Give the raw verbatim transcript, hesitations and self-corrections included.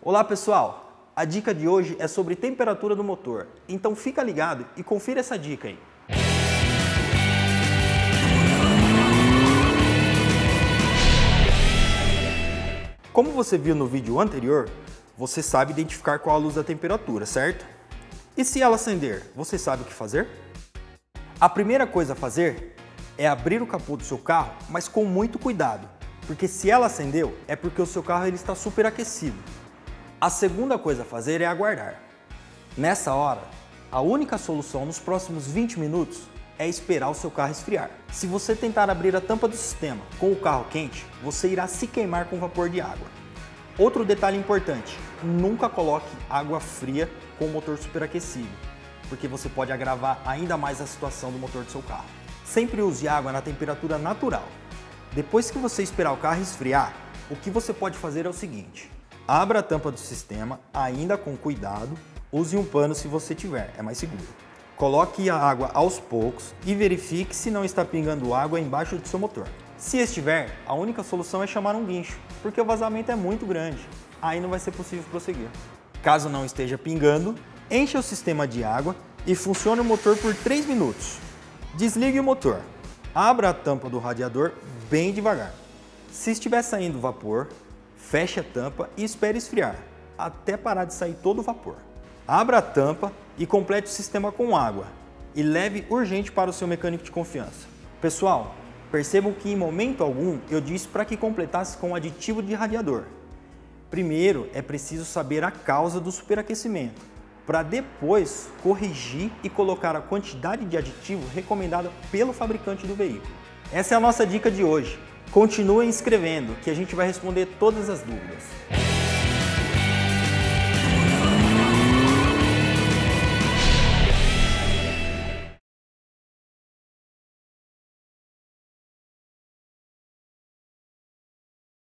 Olá pessoal, a dica de hoje é sobre temperatura do motor, então fica ligado e confira essa dica aí. Como você viu no vídeo anterior, você sabe identificar qual a luz da temperatura, certo? E se ela acender, você sabe o que fazer? A primeira coisa a fazer é abrir o capô do seu carro, mas com muito cuidado, porque se ela acendeu, é porque o seu carro ele está superaquecido. A segunda coisa a fazer é aguardar. Nessa hora, a única solução nos próximos vinte minutos é esperar o seu carro esfriar. Se você tentar abrir a tampa do sistema com o carro quente, você irá se queimar com vapor de água. Outro detalhe importante, nunca coloque água fria com o motor superaquecido, porque você pode agravar ainda mais a situação do motor do seu carro. Sempre use água na temperatura natural. Depois que você esperar o carro esfriar, o que você pode fazer é o seguinte: abra a tampa do sistema, ainda com cuidado, use um pano se você tiver, é mais seguro. Coloque a água aos poucos e verifique se não está pingando água embaixo do seu motor. Se estiver, a única solução é chamar um guincho, porque o vazamento é muito grande, aí não vai ser possível prosseguir. Caso não esteja pingando, encha o sistema de água e funcione o motor por três minutos. Desligue o motor, abra a tampa do radiador bem devagar. Se estiver saindo vapor, feche a tampa e espere esfriar, até parar de sair todo o vapor. Abra a tampa e complete o sistema com água e leve urgente para o seu mecânico de confiança. Pessoal, percebam que em momento algum eu disse para que completasse com aditivo de radiador. Primeiro é preciso saber a causa do superaquecimento, para depois corrigir e colocar a quantidade de aditivo recomendada pelo fabricante do veículo. Essa é a nossa dica de hoje. Continue inscrevendo que a gente vai responder todas as dúvidas.